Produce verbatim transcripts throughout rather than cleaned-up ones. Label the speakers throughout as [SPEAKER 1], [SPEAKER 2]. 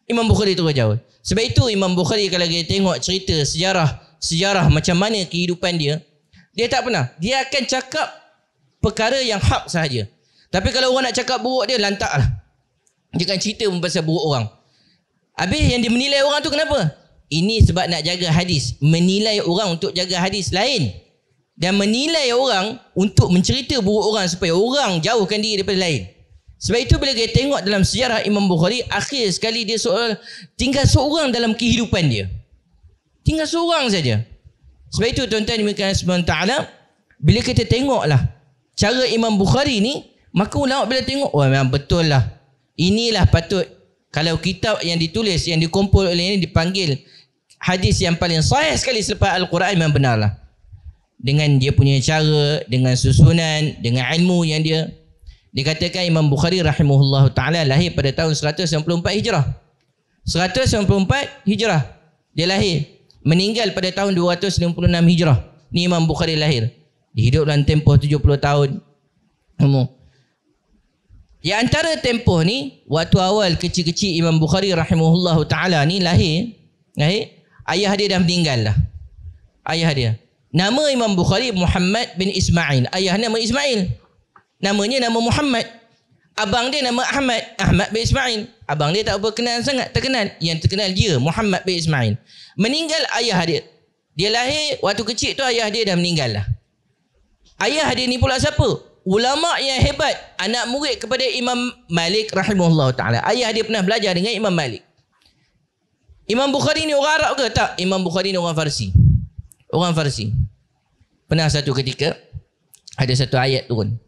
[SPEAKER 1] Imam Bukhari terus jauh. Sebab itu Imam Bukhari kalau kita tengok cerita sejarah sejarah macam mana kehidupan dia, dia tak pernah. Dia akan cakap perkara yang hak sahaja. Tapi kalau orang nak cakap buruk dia, lantak lah. Dia akan cerita pasal buruk orang. Habis yang dia menilai orang tu kenapa? Ini sebab nak jaga hadis. Menilai orang untuk jaga hadis lain. Dan menilai orang untuk mencerita buruk orang supaya orang jauhkan diri daripada lain. Sebab itu bila kita tengok dalam sejarah Imam Bukhari, akhir sekali dia seorang, tinggal seorang dalam kehidupan dia. Tinggal seorang saja. Sebab itu tuan-tuan dimiliki subhanahu wa taala, bila kita tengoklah cara Imam Bukhari ni, maka ulama bila tengok, oh memang betul lah. Inilah patut, kalau kitab yang ditulis, yang dikumpul oleh ini dipanggil hadis yang paling sahih sekali selepas Al-Quran, memang benar lah. Dengan dia punya cara, dengan susunan, dengan ilmu yang dia. Dikatakan Imam Bukhari rahimahullah ta'ala lahir pada tahun seratus sembilan puluh empat Hijrah. seratus sembilan puluh empat Hijrah. Dia lahir. Meninggal pada tahun dua ratus lima puluh enam Hijrah. Ni Imam Bukhari lahir. Dia hidup dalam tempoh tujuh puluh tahun. Umur. Di antara tempoh ni, waktu awal kecil-kecil Imam Bukhari rahimahullah ta'ala ni lahir, lahir, ayah dia dah meninggal lah. Ayah dia. Nama Imam Bukhari Muhammad bin Ismail. Ayah nama Ismail. Namanya nama Muhammad. Abang dia nama Ahmad. Ahmad bin Ismail. Abang dia tak berkenal sangat. Terkenal. Yang terkenal dia Muhammad bin Ismail. Meninggal ayah dia. Dia lahir, waktu kecil tu ayah dia dah meninggal lah. Ayah dia ni pula siapa? Ulama yang hebat. Anak murid kepada Imam Malik rahimahullah ta'ala. Ayah dia pernah belajar dengan Imam Malik. Imam Bukhari ni orang Arab ke? Tak. Imam Bukhari ni orang Farsi. Orang Farsi. Pernah satu ketika ada satu ayat turun.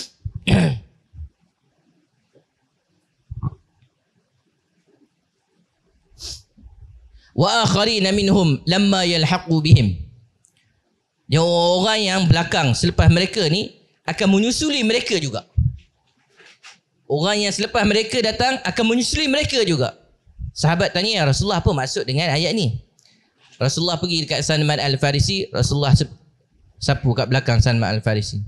[SPEAKER 1] Wa akharina minhum lamma yalhaqu bihim. Yang orang yang belakang selepas mereka ni akan menyusuli mereka juga. Orang yang selepas mereka datang akan menyusuli mereka juga. Sahabat tanya, ya Rasulullah, apa maksud dengan ayat ni? Rasulullah pergi dekat Salman Al-Farisi. Rasulullah sapu kat belakang Salman Al-Farisi.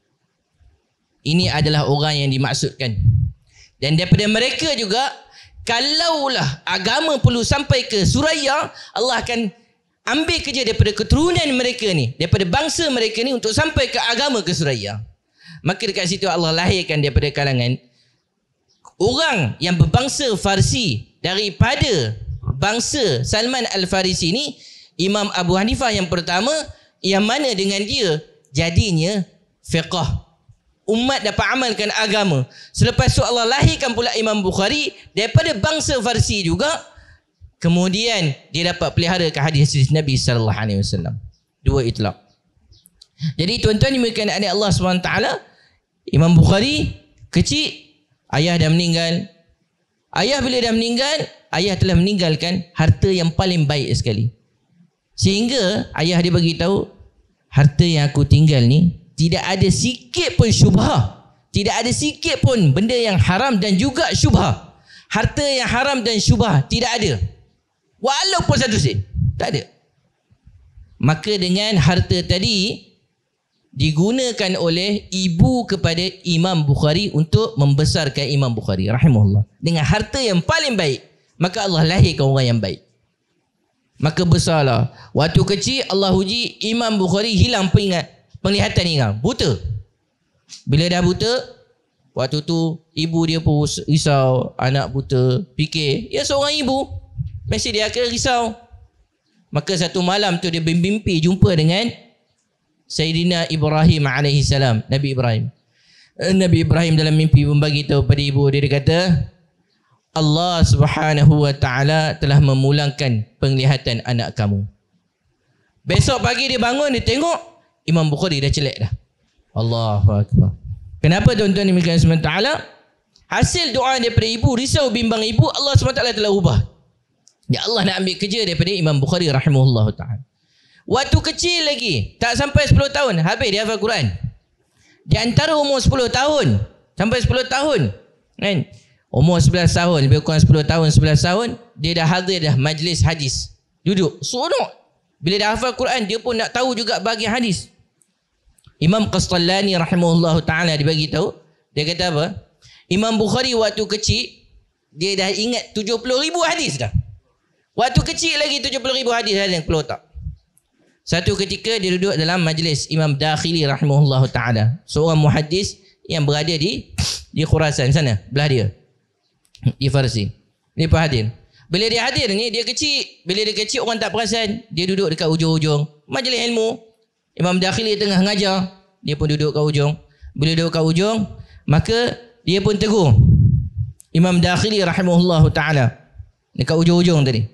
[SPEAKER 1] Ini adalah orang yang dimaksudkan. Dan daripada mereka juga, kalaulah agama perlu sampai ke Suraya, Allah akan ambil kerja daripada keturunan mereka ni, daripada bangsa mereka ni untuk sampai ke agama ke Suraya. Maka dekat situ Allah lahirkan daripada kalangan orang yang berbangsa Farsi daripada bangsa Salman Al-Farisi ni, Imam Abu Hanifah yang pertama, yang mana dengan dia jadinya fiqh. Umat dapat amalkan agama. Selepas tu Allah lahirkan pula Imam Bukhari daripada bangsa Farsi juga. Kemudian dia dapat pelihara ke hadis Nabi sallallahu alaihi wasallam. Dua itlaq. Jadi tuan-tuan dimiliki anak Allah subhanahu wa taala, Imam Bukhari kecil, ayah dah meninggal. Ayah bila dah meninggal, ayah telah meninggalkan harta yang paling baik sekali. Sehingga ayah dia bagi tahu, harta yang aku tinggal ni tidak ada sikit pun syubhah. Tidak ada sikit pun benda yang haram dan juga syubhah. Harta yang haram dan syubhah tidak ada. Walaupun satu sen. Tak ada. Maka dengan harta tadi digunakan oleh ibu kepada Imam Bukhari untuk membesarkan Imam Bukhari rahimahullah. Dengan harta yang paling baik. Maka Allah lahirkan orang yang baik. Maka besarlah. Waktu kecil Allah uji Imam Bukhari hilang peringat. Penglihatan ni kan, buta. Bila dah buta, waktu tu ibu dia pun risau, anak buta, fikir, ya seorang ibu, mesti dia akan risau. Maka satu malam tu dia bermimpi jumpa dengan Sayyidina Ibrahim alaihi salam, Nabi Ibrahim. Nabi Ibrahim dalam mimpi membagi tahu pada ibu dia, dia kata, Allah Subhanahu wa taala telah memulangkan penglihatan anak kamu. Besok pagi dia bangun, dia tengok Imam Bukhari dah celek dah. Allahu akbar. Kenapa tuan-tuan dimiliki subhanahu wa taala? Hasil doa daripada ibu, risau bimbang ibu, Allah subhanahu wa taala telah ubah. Ya Allah nak ambil kerja daripada Imam Bukhari rahimahullah taala. Waktu kecil lagi, tak sampai sepuluh tahun, habis dia hafal Quran. Di antara umur sepuluh tahun sampai sepuluh tahun, kan? Umur sebelas tahun, lebih kurang sepuluh tahun, sebelas tahun, dia dah hadir dah majlis hadis. Duduk, seronok. Bila dah hafal Quran, dia pun nak tahu juga bahagian hadis. Imam Qastallani rahimahullah ta'ala dia bagi tahu, dia kata apa? Imam Bukhari waktu kecil, Dia dah ingat tujuh puluh ribu hadis dah. Waktu kecil lagi tujuh puluh ribu hadis dah yang keluar otak. Satu ketika dia duduk dalam majlis Imam Dakhili rahimahullah ta'ala. Seorang muhaddis yang berada di di Khurasan sana, belah dia. Di Farsi. Dia pun hadir. Bila dia hadir ni, dia kecil. Bila dia kecil, orang tak perasan. Dia duduk dekat ujung-ujung majlis ilmu. Imam Dakhili tengah ngajar. Dia pun duduk kat ujung. Bila duduk kat ujung, maka dia pun tegur Imam Dakhili rahimahullah ta'ala dekat ujung-ujung tadi.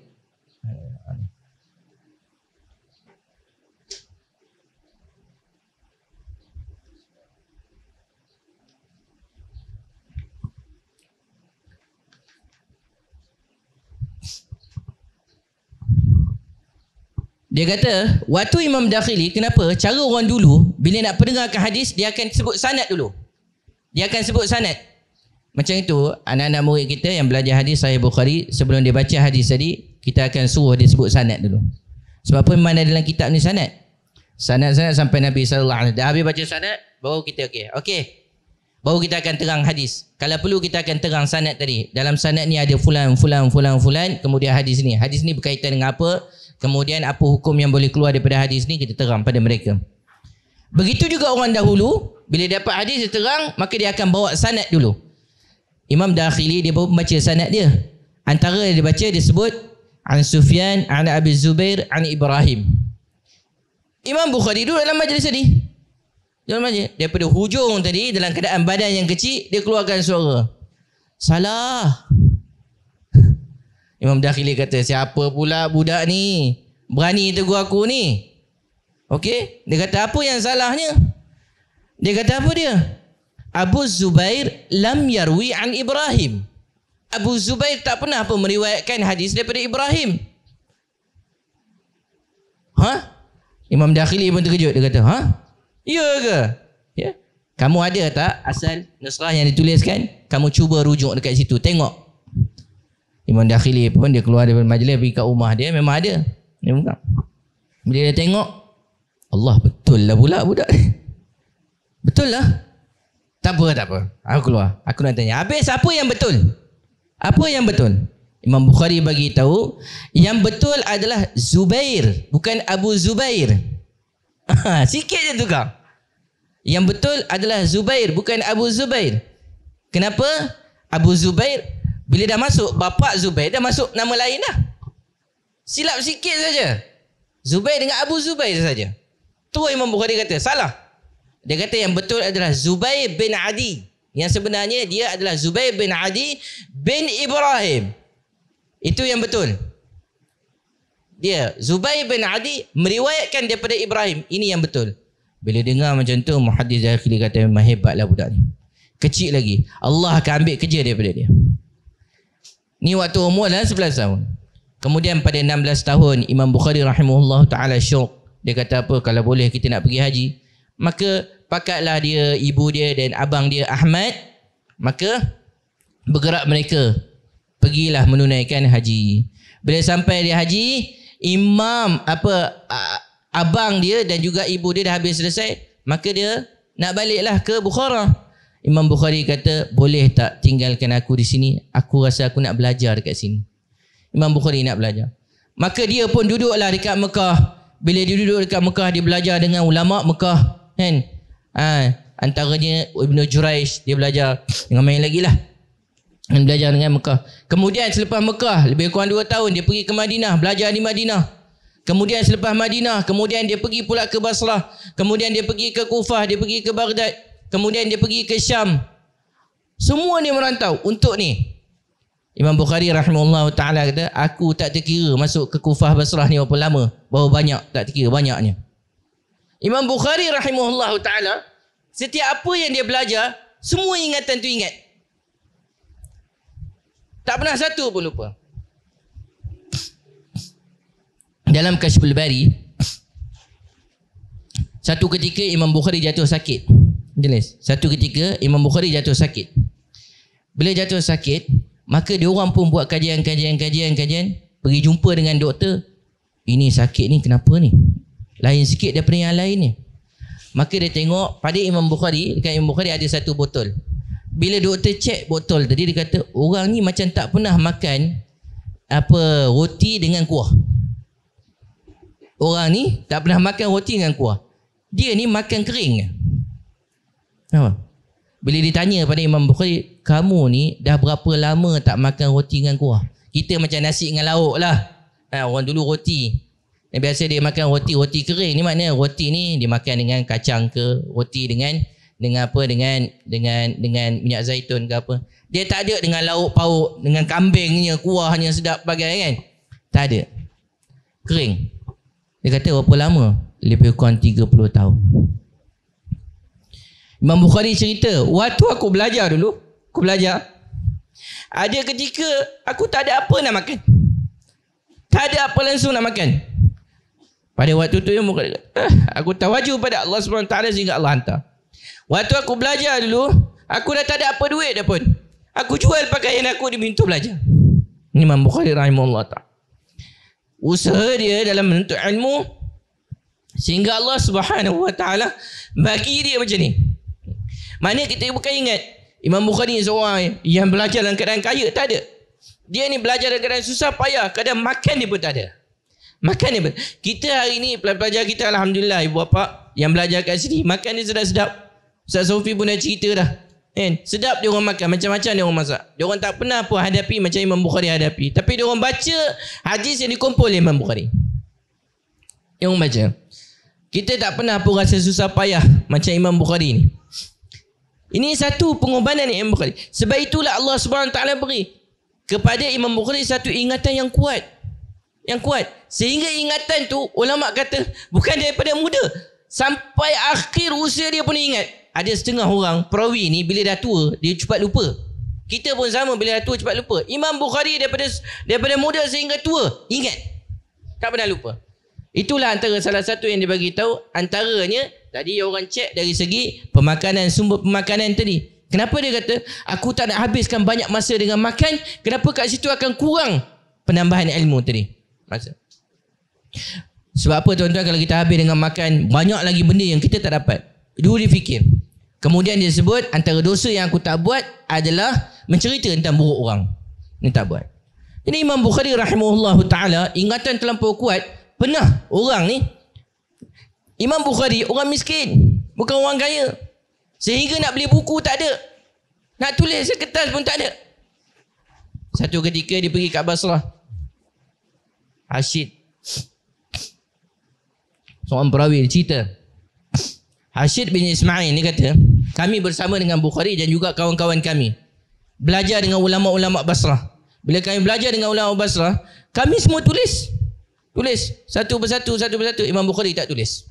[SPEAKER 1] Dia kata, waktu Imam Dakhili, kenapa? Cara orang dulu, bila nak pendengarkan hadis, dia akan sebut sanad dulu. Dia akan sebut sanad. Macam itu, anak-anak murid kita yang belajar hadis Sahih Bukhari, sebelum dia baca hadis tadi, kita akan suruh dia sebut sanad dulu. Sebab apa mana dalam kitab ni sanad? Sanad-sanad sampai Nabi sallallahu alaihi wasallam. Dah habis baca sanad, baru kita okey. Okey. Baru kita akan terang hadis. Kalau perlu kita akan terang sanad tadi. Dalam sanad ni ada fulan, fulan, fulan, fulan. Kemudian hadis ni. Hadis ni berkaitan dengan apa? Kemudian apa hukum yang boleh keluar daripada hadis ni, kita terang pada mereka. Begitu juga orang dahulu, bila dapat hadis dia terang, maka dia akan bawa sanad dulu. Imam Dakhili dia baru membaca sanad dia. Antara dia baca dia sebut an Sufyan, an Abi Zubair, an Ibrahim. Imam Bukhari duduk dalam majlis tadi. Dalam majlis, daripada hujung tadi dalam keadaan badan yang kecil, dia keluarkan suara. Salah. Imam Dakhili kata, siapa pula budak ni? Berani tegur aku ni. Okey? Dia kata, apa yang salahnya? Dia kata apa dia? Abu Zubair lam yarwi an Ibrahim. Abu Zubair tak pernah apa meriwayatkan hadis daripada Ibrahim. Ha? Imam Dakhili pun terkejut. Dia kata, ha? Ya ke? Ya. Kamu ada tak asal nusrah yang dituliskan? Kamu cuba rujuk dekat situ. Tengok. Imam Dakhili pun dia keluar daripada majlis pergi kat rumah dia, memang ada. Dia buka. Bila dia tengok, Allah, betul lah pula budak. Betul lah. Tak apa, tak apa. Aku keluar. Aku nak tanya, habis apa yang betul? Apa yang betul? Imam Bukhari bagi tahu, yang betul adalah Zubair, bukan Abu Zubair. Sikit je tukar. Yang betul adalah Zubair, bukan Abu Zubair. Kenapa? Abu Zubair, bila dah masuk bapa Zubair, dah masuk nama lain dah. Silap sikit saja. Zubair dengan Abu Zubair saja. Tu Imam Bukhari kata, salah. Dia kata yang betul adalah Zubair bin Adi. Yang sebenarnya dia adalah Zubair bin Adi bin Ibrahim. Itu yang betul. Dia, Zubair bin Adi meriwayatkan daripada Ibrahim. Ini yang betul. Bila dengar macam tu, muhaddis Dakhili kata, memang hebatlah budak ni. Kecil lagi. Allah akan ambil kerja daripada dia. Ni waktu umur dalam sebelas tahun. Kemudian pada enam belas tahun, Imam Bukhari rahimahullah ta'ala syok. Dia kata apa, kalau boleh kita nak pergi haji. Maka pakatlah dia, ibu dia dan abang dia Ahmad. Maka bergerak mereka. Pergilah menunaikan haji. Bila sampai dia haji, imam apa abang dia dan juga ibu dia dah habis selesai. Maka dia nak baliklah ke Bukhara. Imam Bukhari kata, boleh tak tinggalkan aku di sini? Aku rasa aku nak belajar dekat sini. Imam Bukhari nak belajar. Maka dia pun duduklah dekat Mekah. Bila dia duduk dekat Mekah, dia belajar dengan ulama Mekah. Kan? Ha, antaranya Ibnu Juraish, dia belajar dengan main lagi lah. Dan belajar dengan Mekah. Kemudian selepas Mekah, lebih kurang dua tahun, dia pergi ke Madinah, belajar di Madinah. Kemudian selepas Madinah, kemudian dia pergi pula ke Basrah. Kemudian dia pergi ke Kufah, dia pergi ke Baghdad. Kemudian dia pergi ke Syam. Semua ni merantau untuk ni. Imam Bukhari rahimahullah ta'ala kata, aku tak terkira masuk ke Kufah Basrah ni berapa lama. Berapa banyak, tak terkira banyaknya. Imam Bukhari rahimahullah ta'ala, setiap apa yang dia belajar, semua ingatan tu ingat. Tak pernah satu pun lupa. Dalam Kashful Bari, satu ketika Imam Bukhari jatuh sakit. Jelas. Satu ketika Imam Bukhari jatuh sakit. Bila jatuh sakit, maka dia orang pun buat kajian-kajian-kajian-kajian, pergi jumpa dengan doktor. Ini sakit ni kenapa ni? Lain sikit daripada yang lain ni. Maka dia tengok pada Imam Bukhari, dekat Imam Bukhari ada satu botol. bila doktor cek botol tadi, dia kata orang ni macam tak pernah makan apa roti dengan kuah. Orang ni tak pernah makan roti dengan kuah. Dia ni makan kering. Apa? Bila ditanya pada Imam Bukhari, kamu ni dah berapa lama tak makan roti dengan kuah? Kita macam nasi dengan lauk lah. Ha, orang dulu roti. Yang biasa dia makan roti, roti kering. Ni maknanya roti ni dia makan dengan kacang ke, roti dengan dengan apa dengan dengan dengan minyak zaitun ke apa. Dia tak ada dengan lauk pauk, dengan kambingnya, kuahnya sedap bagai kan. Tak ada. Kering. Dia kata berapa lama? Lebih kurang tiga puluh tahun. Imam Bukhari cerita, waktu aku belajar dulu, aku belajar, ada ketika aku tak ada apa nak makan. Tak ada apa langsung nak makan. Pada waktu tu Imam Bukhari kata, ah, aku tawaju pada Allah subhanahu wa taala sehingga Allah hantar. Waktu aku belajar dulu, aku dah tak ada apa duit dah pun. Aku jual pakaian aku di pintu belajar. Ini Imam Bukhari rahimahullah ta'ala. Usaha dia dalam menuntut ilmu sehingga Allah subhanahu wa ta'ala bagi dia macam ni. Mana kita bukan ingat Imam Bukhari ni seorang yang belajar dalam keadaan kaya. Tak ada. Dia ni belajar dalam keadaan susah payah. Kadang makan dia pun tak ada. Makan dia pun. Kita hari ni pelajar kita alhamdulillah ibu bapa yang belajar kat sini, makan dia sedap-sedap. Ustaz Sofi pun dah cerita dah. Kan? Sedap dia orang makan, macam-macam dia orang masak. Dia orang tak pernah pun hadapi macam Imam Bukhari hadapi. Tapi dia orang baca hadis yang dikumpul oleh Imam Bukhari. Dia orang baca. Kita tak pernah pun rasa susah payah macam Imam Bukhari ni. Ini satu pengorbanan Imam Bukhari. Sebab itulah Allah Subhanahu Wa Taala beri kepada Imam Bukhari satu ingatan yang kuat. Yang kuat. Sehingga ingatan tu ulama kata bukan daripada muda, sampai akhir usia dia pun ingat. Ada setengah orang perawi ni bila dah tua dia cepat lupa. Kita pun sama, bila dah tua cepat lupa. Imam Bukhari daripada daripada muda sehingga tua ingat. Tak pernah lupa. Itulah antara salah satu yang dia bagi tahu, antaranya tadi orang cek dari segi pemakanan, sumber pemakanan tadi. Kenapa dia kata aku tak nak habiskan banyak masa dengan makan, kenapa kat situ akan kurang penambahan ilmu tadi. Masa. Sebab apa tuan-tuan, kalau kita habis dengan makan, banyak lagi benda yang kita tak dapat. Dulu dia fikir. Kemudian dia sebut antara dosa yang aku tak buat adalah mencerita tentang buruk orang. Ini tak buat. Jadi Imam Bukhari rahimahullah ta'ala ingatan terlampau kuat. Pernah orang ni, Imam Bukhari orang miskin, bukan orang kaya. Sehingga nak beli buku tak ada. Nak tulis sekertas pun tak ada. Satu ketika dia pergi kat Basrah. Hashid, seorang perawi cerita. Hashid bin Ismail ni kata, kami bersama dengan Bukhari dan juga kawan-kawan kami belajar dengan ulama-ulama Basrah. Bila kami belajar dengan ulama Basrah, kami semua tulis. Tulis satu persatu, satu persatu. Imam Bukhari tak tulis.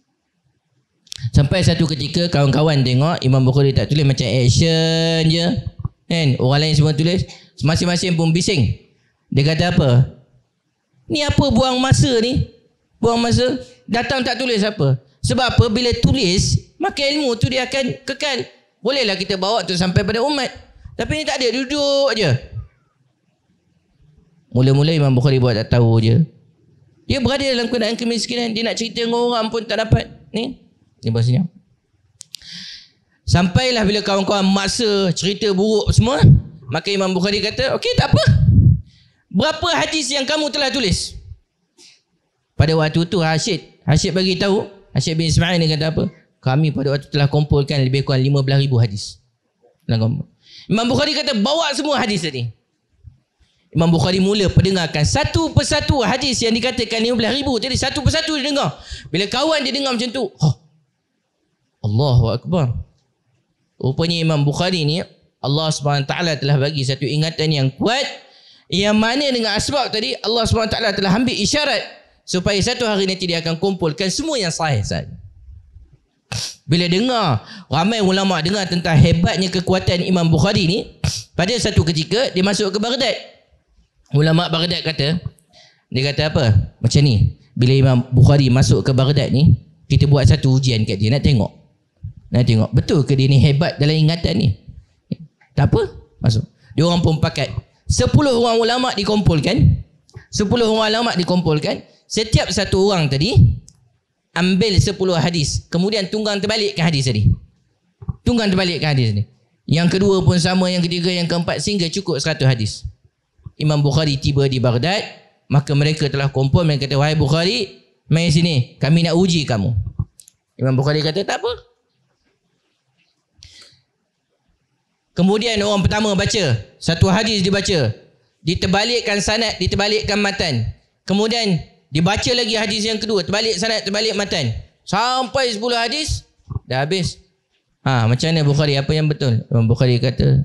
[SPEAKER 1] Sampai satu ketika kawan-kawan tengok Imam Bukhari tak tulis, macam action je. Kan? Orang lain semua tulis. Masing-masing pun bising. Dia kata apa? Ni apa buang masa ni? Buang masa. Datang tak tulis apa? Sebab apa? Bila tulis, maka ilmu tu dia akan kekal. Bolehlah kita bawa tu sampai pada umat. Tapi ni tak ada. Duduk je. Mula-mula Imam Bukhari buat tak tahu je. Dia berada dalam keadaan kemiskinan. Dia nak cerita dengan orang pun tak dapat. Ni. Ni bahasanya. Sampailah bila kawan-kawan maksa cerita buruk semua. Maka Imam Bukhari kata, okey tak apa. Berapa hadis yang kamu telah tulis? Pada waktu tu Hashid. Hashid bagi tahu. Hashid bin Ismail ni kata apa? Kami pada waktu telah kumpulkan lebih kurang lima belas ribu hadis. Imam Bukhari kata, bawa semua hadis tadi. Imam Bukhari mula pendengarkan satu persatu hadis yang dikatakan lima belas ribu. Jadi satu persatu dia dengar. Bila kawan dia dengar macam tu, oh, Allahu Akbar. Rupanya Imam Bukhari ni Allah subhanahu wa taala telah bagi satu ingatan yang kuat, yang mana dengan asbab tadi Allah subhanahu wa taala telah ambil isyarat supaya satu hari nanti dia akan kumpulkan semua yang sahih sahaja. Bila dengar, ramai ulama dengar tentang hebatnya kekuatan Imam Bukhari ni, pada satu ketika dia masuk ke Baghdad. Ulama Baghdad kata, dia kata apa? Macam ni, bila Imam Bukhari masuk ke Baghdad ni, kita buat satu ujian kat dia, nak tengok. Nak tengok, betul ke dia ni hebat dalam ingatan ni? Tak apa, masuk. Dia orang pun pakat. Sepuluh orang ulama dikumpulkan. Sepuluh orang ulama dikumpulkan. Setiap satu orang tadi ambil sepuluh hadis. Kemudian tunggang terbalikkan hadis tadi. Tunggang terbalikkan hadis ni. Yang kedua pun sama, yang ketiga, yang keempat, sehingga cukup seratus hadis. Imam Bukhari tiba di Baghdad, maka mereka telah kumpul, mereka kata, wahai Bukhari, mai sini, kami nak uji kamu. Imam Bukhari kata, tak apa. Kemudian orang pertama baca, satu hadis dibaca, diterbalikkan sanad, diterbalikkan matan. Kemudian dibaca lagi hadis yang kedua, terbalik sanad, terbalik matan. Sampai sepuluh hadis, dah habis. Ha, macam mana Bukhari? Apa yang betul? Imam Bukhari kata,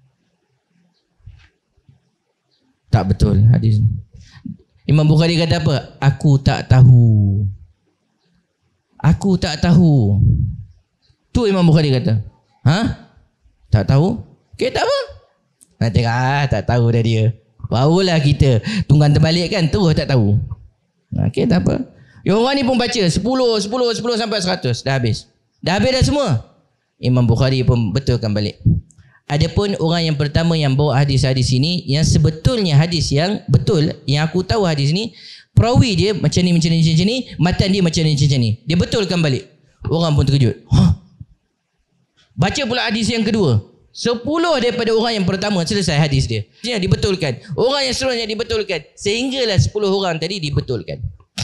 [SPEAKER 1] tak betul hadis. Imam Bukhari kata apa? Aku tak tahu. Aku tak tahu. Tu Imam Bukhari kata. Ha? Tak tahu? Okey, tak apa. Nanti ah, tak tahu dah dia. Barulah kita tunggang terbalik kan, terus tak tahu. Okey, tak apa. Yang orang ni pun baca sepuluh, sepuluh, sepuluh sampai seratus. Dah habis. Dah habis dah semua. Imam Bukhari pun betulkan balik. Adapun orang yang pertama yang bawa hadis-hadis ini, yang sebetulnya hadis yang betul, yang aku tahu hadis ni, perawi dia macam ni, macam ni, macam ni, matan dia macam ni, macam ni. Dia betulkan balik. Orang pun terkejut. Hah? Baca pula hadis yang kedua. Sepuluh daripada orang yang pertama selesai hadis dia. Dia dibetulkan. Orang yang seterusnya dibetulkan. Sehinggalah sepuluh orang tadi dibetulkan.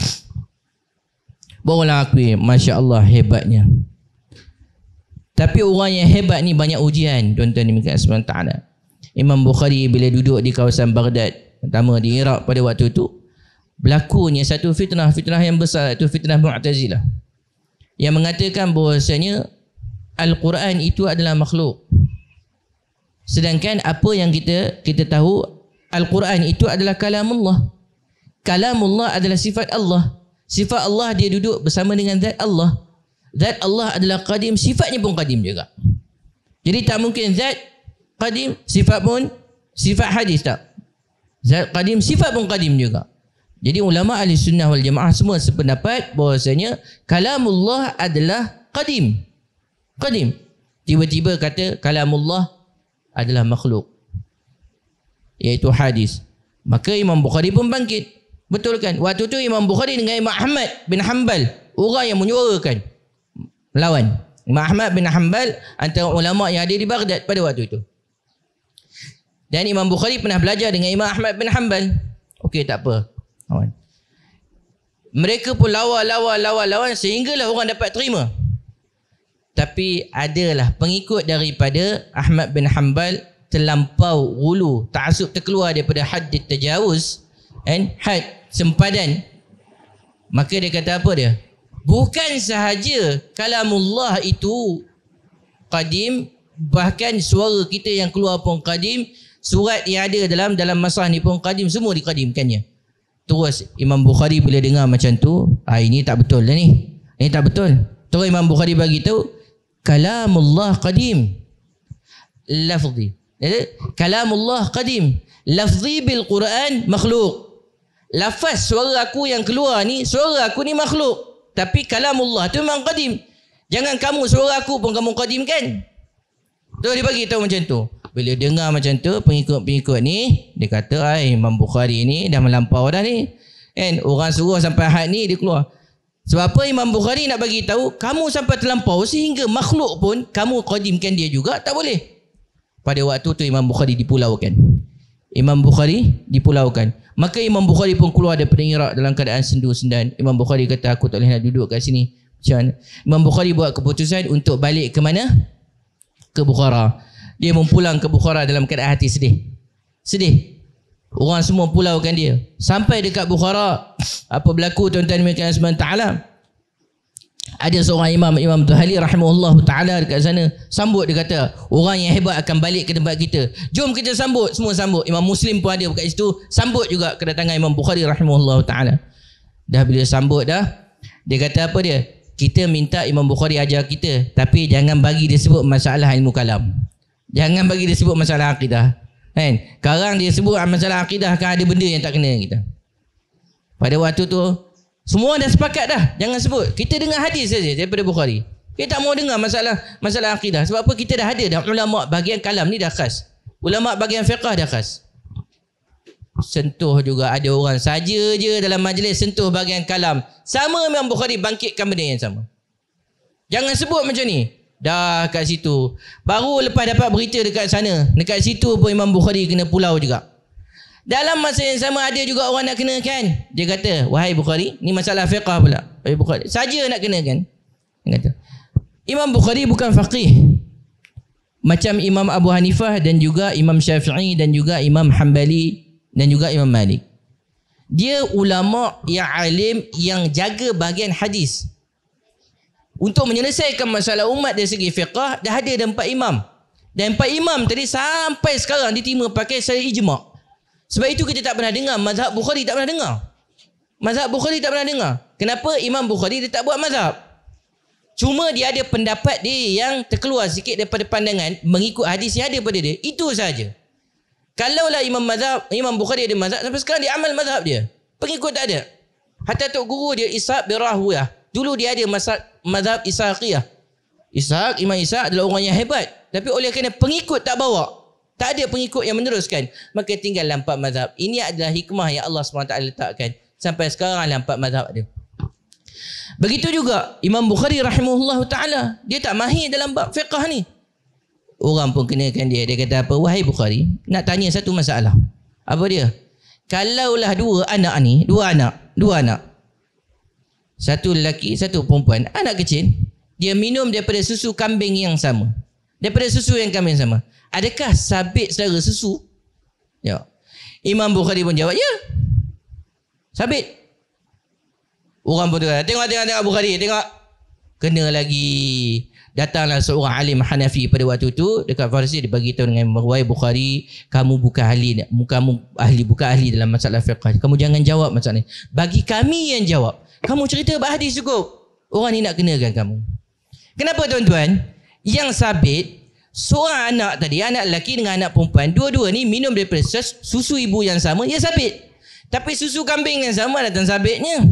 [SPEAKER 1] Barulah akui, Masya Allah, hebatnya. Tapi orang yang hebat ni banyak ujian, tuan-tuan dimikirkan subhanahu wa ta'ala. Imam Bukhari bila duduk di kawasan Baghdad, pertama di Iraq pada waktu itu, berlakunya satu fitnah, fitnah yang besar, itu fitnah Mu'tazilah, yang mengatakan bahawasanya Al-Quran itu adalah makhluk. Sedangkan apa yang kita kita tahu, Al-Quran itu adalah kalamullah. Kalamullah adalah sifat Allah. Sifat Allah dia duduk bersama dengan zat Allah. Zat Allah adalah qadim, sifatnya pun qadim juga. Jadi tak mungkin zat qadim, sifat pun sifat hadis, tak. Zat qadim, sifat pun qadim juga. Jadi ulama ahli sunnah wal jamaah semua sependapat bahawasanya kalamullah adalah qadim. Qadim. Tiba-tiba kata kalamullah adalah makhluk, iaitu hadis. Maka Imam Bukhari pun bangkit. Betul kan? Waktu tu Imam Bukhari dengan Imam Ahmad bin Hanbal, orang yang menyuarakan melawan. Imam Ahmad bin Hanbal antara ulama yang ada di Baghdad pada waktu itu. Dan Imam Bukhari pernah belajar dengan Imam Ahmad bin Hanbal. Okey, tak apa. Mereka pun lawan, lawan, lawan, lawan sehinggalah orang dapat terima. Tapi adalah pengikut daripada Ahmad bin Hanbal terlampau gulu, ta'assub, terkeluar daripada had tajawuz, and had sempadan. Maka dia kata apa dia? Bukan sahaja kalamullah itu qadim, bahkan suara kita yang keluar pun qadim, surat yang ada dalam dalam masah ni pun qadim, semua diqadimkannya. Terus Imam Bukhari bila dengar macam tu, ah ini tak betul dah ni. Ini tak betul. Terus Imam Bukhari bagi tahu kalamullah qadim lafzi. Kalamullah qadim lafzi bil Quran makhluk. Lafaz suara aku yang keluar ni, suara aku ni makhluk. Tapi kalamullah tu memang qadim. Jangan kamu suara aku pun kamu qadimkan. Terus dia bagi tahu macam tu. Bila dengar macam tu, pengikut-pengikut ni, dia kata, ai Imam Bukhari ni dah melampau dah ni. Kan? Orang suruh sampai had ni dia keluar. Sebab apa Imam Bukhari nak bagi tahu, kamu sampai terlampau sehingga makhluk pun kamu qadimkan dia juga, tak boleh. Pada waktu tu Imam Bukhari dipulaukan. Imam Bukhari dipulaukan. Maka Imam Bukhari pun keluar daripada Iraq dalam keadaan sendu sendan. Imam Bukhari kata, aku tak boleh nak duduk kat sini. Macam mana? Imam Bukhari buat keputusan untuk balik ke mana? Ke Bukhara. Dia mempulang ke Bukhara dalam keadaan hati sedih. Sedih. Orang semua pulaukan dia. Sampai dekat Bukhara, apa berlaku tuan-tuan dan puan-puan ta'ala? Ada seorang imam, Imam Tuhali rahimahullah ta'ala dekat sana. Sambut, dia kata, orang yang hebat akan balik ke tempat kita. Jom kita sambut. Semua sambut. Imam Muslim pun ada dekat situ. Sambut juga kedatangan Imam Bukhari rahimahullah ta'ala. Dah bila sambut dah, dia kata apa dia? Kita minta Imam Bukhari ajar kita, tapi jangan bagi dia sebut masalah ilmu kalam. Jangan bagi dia sebut masalah akidah. Kan? Sekarang dia sebut masalah akidah, kan ada benda yang tak kena kita. Pada waktu tu semua dah sepakat dah, jangan sebut. Kita dengar hadis saja daripada Bukhari. Kita tak mau dengar masalah masalah akidah. Sebab apa? Kita dah ada dah ulama bahagian kalam ni dah khas. Ulama bahagian fiqh dah khas. Sentuh juga ada orang saja je dalam majlis sentuh bahagian kalam. Sama Imam Bukhari bangkitkan benda yang sama. Jangan sebut macam ni. Dah kat situ. Baru lepas dapat berita dekat sana, dekat situ pun Imam Bukhari kena pulau juga. Dalam masa yang sama ada juga orang nak kena kan. Dia kata, wahai Bukhari, ni masalah fiqah pula. Wahai Bukhari, saja nak kena kan. Dia kata, Imam Bukhari bukan faqih. Macam Imam Abu Hanifah dan juga Imam Syafi'i dan juga Imam Hanbali dan juga Imam Malik. Dia ulama yang alim yang jaga bahagian hadis. Untuk menyelesaikan masalah umat dari segi fiqah, dah ada ada empat imam. Dan empat imam tadi sampai sekarang diterima pakai secara ijma'. Sebab itu kita tak pernah dengar mazhab Bukhari, tak pernah dengar. Mazhab Bukhari tak pernah dengar. Kenapa? Imam Bukhari dia tak buat mazhab. Cuma dia ada pendapat dia yang terkeluar sikit daripada pandangan mengikut hadis yang ada pada dia. Itu saja. Kalaulah Imam mazhab, Imam Bukhari ada mazhab, sampai sekarang dia amal mazhab dia. Pengikut tak ada. Hatta tok guru dia Ishaq bin Rahwiyah. Dulu dia ada mazhab, mazhab Ishaqiyah. Ishaq, Imam Ishaq adalah orang yang hebat. Tapi oleh kerana pengikut tak bawa, tak ada pengikut yang meneruskan, maka tinggal empat mazhab. Ini adalah hikmah yang Allah subhanahu wa taala letakkan. Sampai sekarang empat mazhab ada. Begitu juga Imam Bukhari rahimahullah ta'ala. Dia tak mahir dalam bab fiqah ni. Orang pun kenakan dia. Dia kata apa? Wahai Bukhari, nak tanya satu masalah. Apa dia? Kalaulah dua anak ni, dua anak, dua anak. Satu lelaki, satu perempuan, anak kecil, dia minum daripada susu kambing yang sama. Daripada susu yang kambing sama. Adakah sabit saudara susu? Ya. Imam Bukhari pun jawab, ya. Sabit. Orang pun kata, tengok, tengok, tengok Bukhari, tengok. Kena lagi. Datanglah seorang alim Hanafi pada waktu itu dekat Farsi, dia bagi tahu dengan wahai Bukhari, kamu bukan ahli, kamu ahli bukan ahli dalam masalah fiqh. Kamu jangan jawab masalah ni. Bagi kami yang jawab. Kamu cerita hadis cukup. Orang ni nak kenakan kamu. Kenapa tuan-tuan? Yang sabit, seorang anak tadi, anak lelaki dengan anak perempuan, dua-dua ni minum daripada susu ibu yang sama, ia sabit. Tapi susu kambing yang sama datang sabitnya.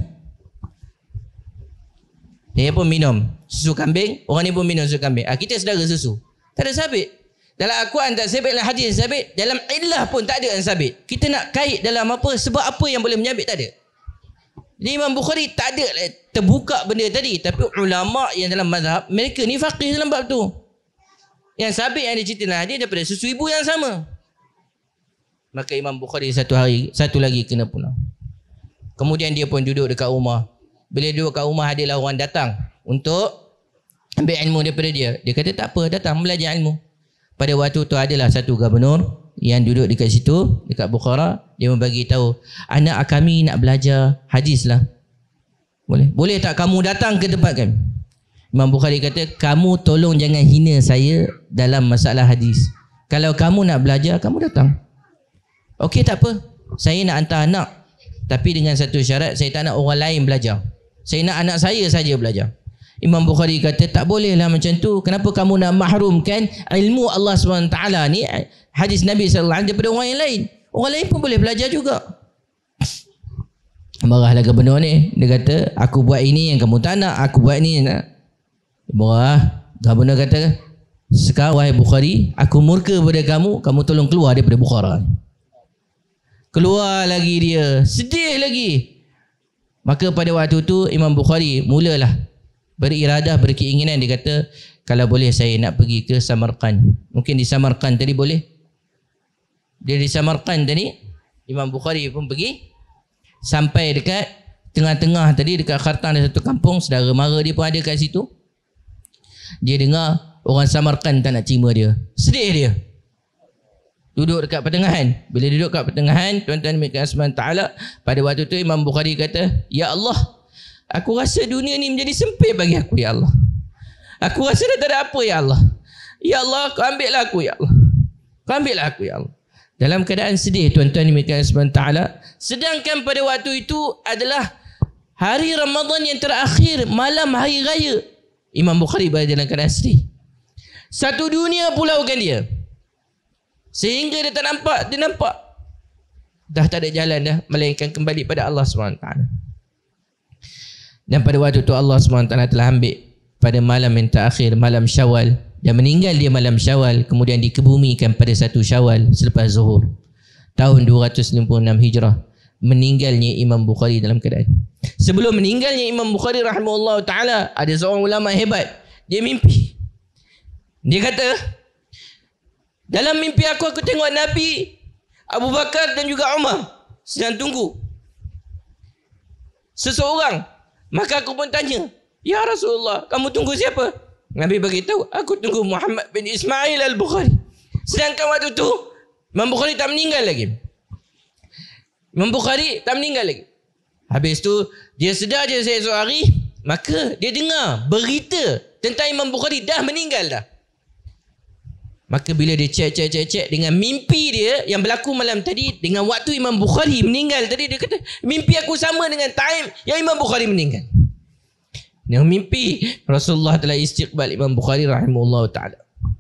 [SPEAKER 1] Dia pun minum susu kambing, orang ni pun minum susu kambing. Ah, kita saudara susu. Tak ada sabit. Dalam Al-Quran tak sabit, dalam hadis sabit, dalam illah pun tak ada yang sabit. Kita nak kait dalam apa, sebab apa yang boleh menyabit, tak ada. Jadi Imam Bukhari tak ada terbuka benda tadi. Tapi ulama' yang dalam mazhab, mereka ni faqih dalam bab tu. Yang sabit yang diceritakan dia daripada susu ibu yang sama. Maka Imam Bukhari satu hari, satu lagi kena pulang. Kemudian dia pun duduk dekat rumah. Bila duduk kat rumah, adalah orang datang untuk ambil ilmu daripada dia. Dia kata tak apa, datang belajar ilmu. Pada waktu tu adalah satu gubernur yang duduk dekat situ, dekat Bukhara. Dia membagi tahu, anak kami nak belajar hadis lah. Boleh? Boleh tak kamu datang ke tempat kami? Imam Bukhari kata, kamu tolong jangan hina saya dalam masalah hadis. Kalau kamu nak belajar, kamu datang. Okey, tak apa. Saya nak hantar anak. Tapi dengan satu syarat, saya tak nak orang lain belajar. Saya nak anak saya saja belajar. Imam Bukhari kata, tak bolehlah macam tu. Kenapa kamu nak mahrumkan ilmu Allah subhanahu wa taala ni, hadis Nabi sallallahu alaihi wasallam daripada orang yang lain? Orang lain pun boleh belajar juga. Marahlah gubernur ni. Dia kata, aku buat ini yang kamu tak nak, aku buat ini nak. Marah. Gubernur kata, sekarang wahai Bukhari, aku murka pada kamu, kamu tolong keluar daripada Bukhara. Keluar lagi dia, sedih lagi. Maka pada waktu tu Imam Bukhari mulalah beriradah, berkeinginan. Dia kata, kalau boleh saya nak pergi ke Samarkand. Mungkin di Samarkand tadi boleh. Dia di Samarkand tadi, Imam Bukhari pun pergi. Sampai dekat tengah-tengah tadi, dekat Khartan ada satu kampung, saudara mara dia pun ada kat situ. Dia dengar orang Samarkand tak nak terima dia. Sedih dia. Duduk dekat pertengahan. Bila duduk kat pertengahan, tuan-tuan mikir subhanahu ta'ala, pada waktu tu Imam Bukhari kata, ya Allah, aku rasa dunia ni menjadi sempit bagi aku, ya Allah. Aku rasa dah tak ada apa, ya Allah. Ya Allah, kau ambillah aku, ya Allah. Kau ambillah aku, ya Allah. Dalam keadaan sedih, tuan-tuan mikir subhanahu ta'ala. Sedangkan pada waktu itu adalah hari Ramadan yang terakhir, malam hari raya. Imam Bukhari berada dalam keadaan sedih. Satu dunia pulaukan dia. Sehingga dia tak nampak, dia nampak dah tak ada jalan dah, melainkan kembali pada Allah subhanahu wa taala. Dan pada waktu itu Allah subhanahu wa taala telah ambil pada malam yang terakhir, malam Syawal, dan meninggal dia malam Syawal, kemudian dikebumikan pada satu Syawal selepas zuhur tahun dua ratus lima puluh enam Hijrah. Meninggalnya Imam Bukhari dalam keadaan. Sebelum meninggalnya Imam Bukhari rahimahullah taala, ada seorang ulama hebat. Dia mimpi. Dia kata, dalam mimpi aku, aku tengok Nabi, Abu Bakar dan juga Umar sedang tunggu seseorang. Maka aku pun tanya, ya Rasulullah, kamu tunggu siapa? Nabi beritahu, aku tunggu Muhammad bin Ismail al-Bukhari. Sedangkan waktu tu Imam Bukhari tak meninggal lagi. Imam Bukhari tak meninggal lagi. Habis tu dia sedar je saya esok hari, maka dia dengar berita tentang Imam Bukhari dah meninggal dah. Maka bila dia cek cek cek cek dengan mimpi dia yang berlaku malam tadi dengan waktu Imam Bukhari meninggal tadi, dia kata mimpi aku sama dengan time yang Imam Bukhari meninggal. Yang mimpi Rasulullah telah istiqbal Imam Bukhari rahimahullah ta'ala.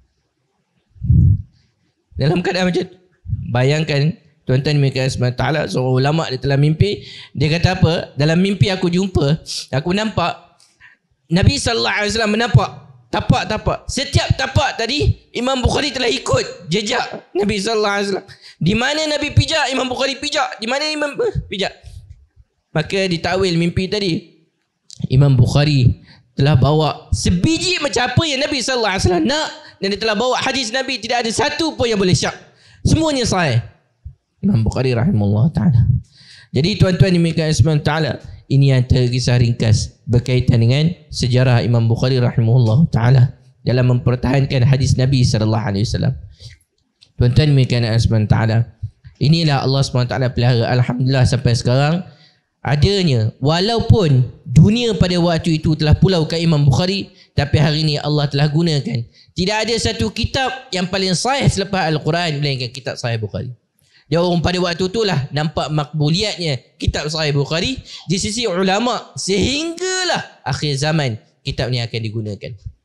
[SPEAKER 1] Dalam keadaan macam tu, bayangkan tuan-tuan dimiliki subhanahu wa ta'ala, seorang ulama dia telah mimpi. Dia kata apa? Dalam mimpi aku jumpa, aku nampak Nabi sallallahu alaihi wasallam menampak tapak-tapak. Setiap tapak tadi Imam Bukhari telah ikut jejak Nabi sallallahu alaihi wasallam. Di mana Nabi pijak, Imam Bukhari pijak. Di mana Imam uh, pijak. Maka ditakwil mimpi tadi, Imam Bukhari telah bawa sebiji macam apa yang Nabi sallallahu alaihi wasallam nak, dan dia telah bawa hadis Nabi, tidak ada satu pun yang boleh syak. Semuanya sahih. Imam Bukhari rahimahullah ta'ala. Jadi tuan-tuan dimiliki subhanahu wa ta'ala, ini antara kisah ringkas berkaitan dengan sejarah Imam Bukhari rahimahullah ta'ala dalam mempertahankan hadis Nabi sallallahu alaihi wasallam. Tuan-tuan dimiliki subhanahu wa ta'ala, inilah Allah subhanahu wa ta'ala pelihara alhamdulillah sampai sekarang. Adanya, walaupun dunia pada waktu itu telah pulaukan Imam Bukhari, tapi hari ini Allah telah gunakan. Tidak ada satu kitab yang paling sahih selepas Al-Quran melainkan kitab Sahih Bukhari. Dia orang pada waktu itulah nampak makbuliatnya kitab Sahih Bukhari di sisi ulama, sehinggalah akhir zaman kitab ni akan digunakan.